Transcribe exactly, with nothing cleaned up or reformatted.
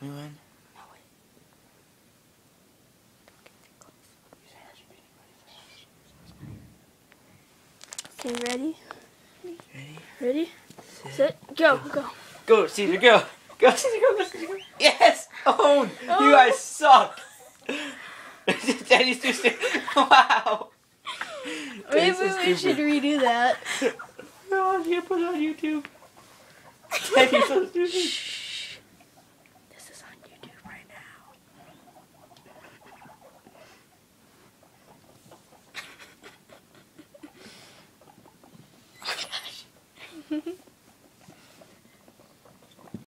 We win? No way. Okay, ready? Ready? Ready? Set, go, go. Go, Caesar, go. Go, Caesar, go, go, Caesar, go. Yes! Oh, Oh. you guys suck. Daddy's too stupid. Wow. Maybe so we should redo that. No, you put it on YouTube. Daddy's so stupid.